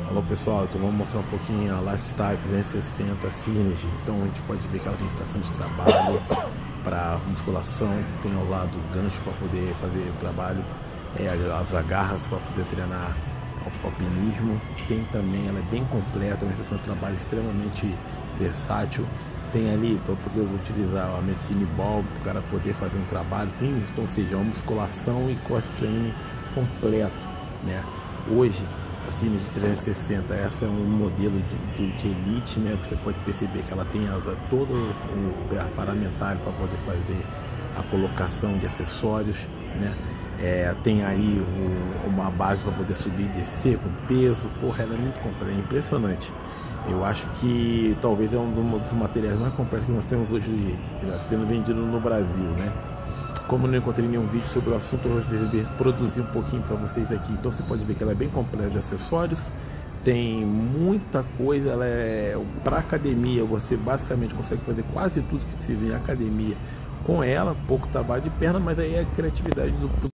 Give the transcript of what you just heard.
Alô pessoal, então vamos mostrar um pouquinho a Lifestyle 360 Synergy. Então a gente pode ver que ela tem estação de trabalho para musculação, tem ao lado o gancho para poder fazer o trabalho, as agarras para poder treinar alpinismo. Tem também, ela é bem completa, uma estação de trabalho extremamente versátil. Tem ali para poder utilizar a medicine ball para o cara poder fazer um trabalho. Tem, então, ou seja, uma musculação e cross training completo, né? Hoje a Synergy 360, essa é um modelo de elite, né? Você pode perceber que ela tem todo o paramentário para poder fazer a colocação de acessórios, né? Tem aí uma base para poder subir e descer com peso. Porra, ela é muito completa, é impressionante. Eu acho que talvez é um dos materiais mais completos que nós temos hoje sendo vendido no Brasil, né? Como eu não encontrei nenhum vídeo sobre o assunto, eu resolvi produzir um pouquinho para vocês aqui. Então você pode ver que ela é bem completa de acessórios, tem muita coisa, ela é para academia, você basicamente consegue fazer quase tudo que precisa em academia com ela, pouco trabalho de perna, mas aí é a criatividade do